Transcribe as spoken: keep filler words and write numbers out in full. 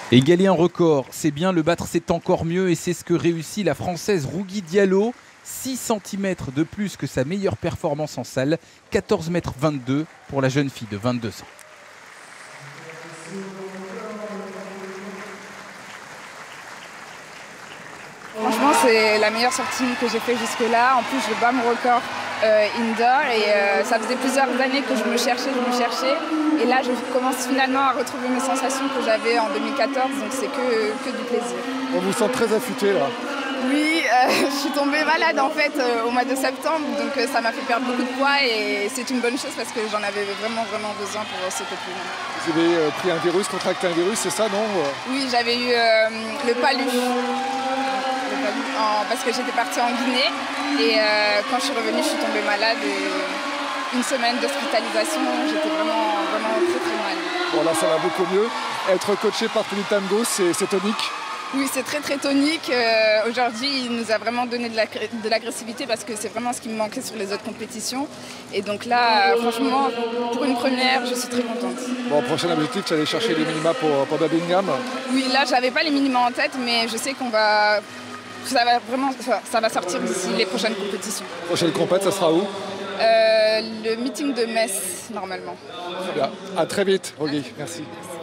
Égaler un record, c'est bien, le battre c'est encore mieux et c'est ce que réussit la Française Rougui Diallo. six centimètres de plus que sa meilleure performance en salle, quatorze mètres vingt-deux pour la jeune fille de vingt-deux ans. Franchement, c'est la meilleure sortie que j'ai fait jusque-là. En plus, je bats mon record euh, indoor et euh, ça faisait plusieurs années que je me cherchais, je me cherchais. Et là, je commence finalement à retrouver mes sensations que j'avais en deux mille quatorze, donc c'est que, que du plaisir. On vous sent très affûté là. Oui, euh, je suis tombée malade en fait euh, au mois de septembre, donc euh, ça m'a fait perdre beaucoup de poids et c'est une bonne chose parce que j'en avais vraiment vraiment besoin pour euh, sauter plus loin. Vous avez euh, pris un virus, contracté un virus, c'est ça, non? Oui, j'avais eu euh, le palu. En, parce que j'étais partie en Guinée et euh, quand je suis revenue, je suis tombée malade et une semaine d'hospitalisation, j'étais vraiment, vraiment très très mal. Bon là ça va beaucoup mieux. Être coaché par Tony Tango, c'est tonique? Oui, c'est très très tonique. Euh, Aujourd'hui, il nous a vraiment donné de l'agressivité parce que c'est vraiment ce qui me manquait sur les autres compétitions. Et donc là, euh, franchement, pour une première, je suis très contente. Bon, prochain objectif, tu allais chercher les minima pour, pour Birmingham? Oui, là, j'avais pas les minima en tête, mais je sais qu'on va... Ça va vraiment, ça va sortir d'ici les prochaines compétitions. Prochaine compète, ça sera où? euh, Le meeting de Metz, normalement. Très bien. À très vite, Rougui. Merci.